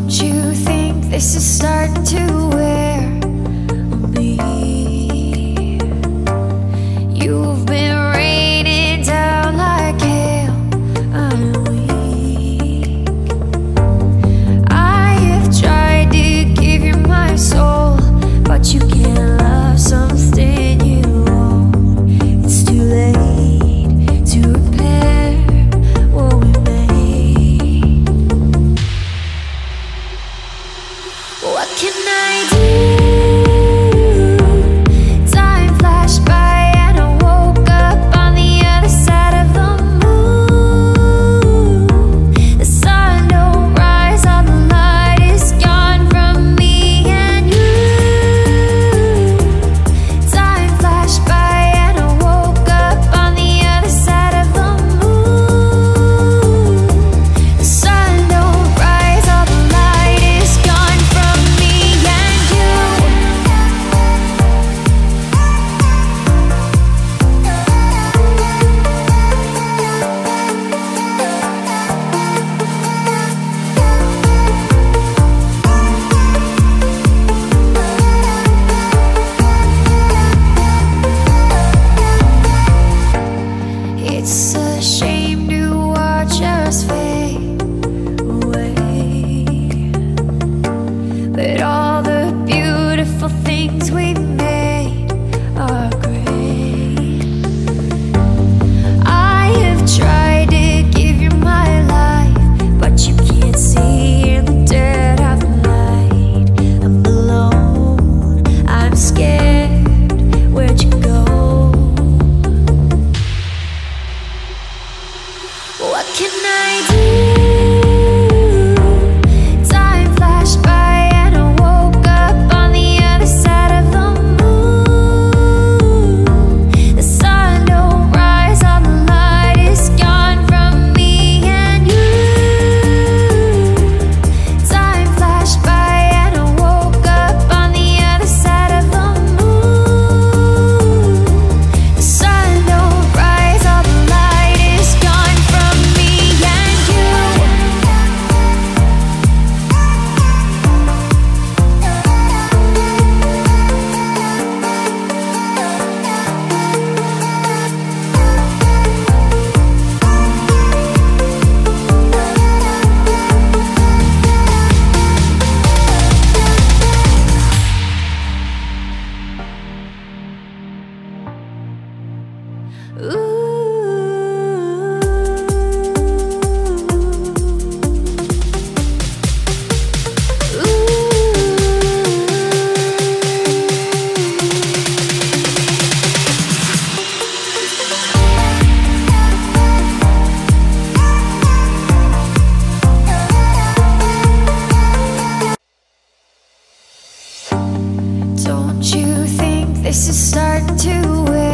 Don't you think this is starting to wear on me? You've been raining down like hail. I'm weak. I have tried to give you my soul, but you can't love something you own. It's too late to repair what we made. What can I do? Time flashed by and I woke up on the other side of the moon. The sun don't rise, all the light is gone from me and you. Time flashed by and I woke up on the other side of the moon. The sun don't rise, all the light is gone from me and you. It's a shame to watch us fade away, but all the beautiful things we made are great. I have tried to give you my life, but you can't see in the dead of the night. I'm alone, I'm scared, where'd you go? What can I do? Time flashed by and I woke up on the other side of the moon. The sun don't rise, all the light is gone from me and you. Time flashed by and I woke up on the other side of the moon. The sun don't rise, all the light is gone from me and you. Don't you think this is starting to wear